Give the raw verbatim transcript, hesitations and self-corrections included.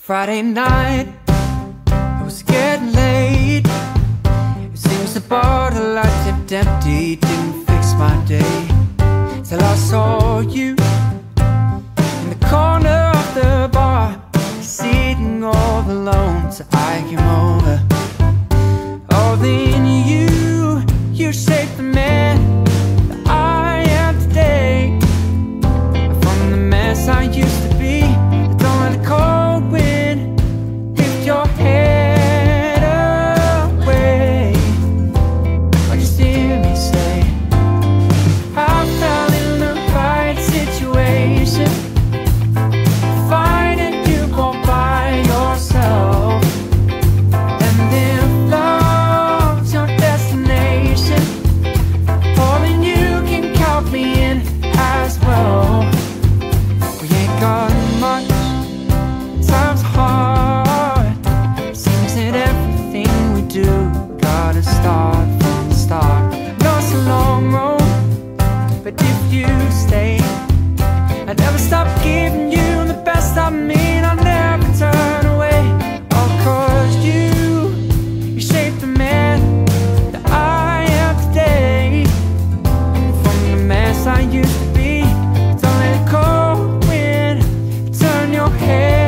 Friday night, it was getting late. It seems the bottle I tipped empty didn't fix my day, till I saw you in the corner of the bar, sitting all alone, so I came over. Oh, then you, you shaped the man that I am today, from the mess I used to be. Don't let the cold wind lift your head away. Or just hear me say, I fell in the right situation, finding you all by yourself. And then love's your destination, oh, then you can count me in as well. We ain't got much, time's hard. Seems that everything we do gotta start from the start. I know it's a long road, but if you stay, I never stop giving you the best of me. I'll never turn away. Oh, cause you, you shaped the man that I am today, from the mess I used to be. Don't let it cold wind turn your head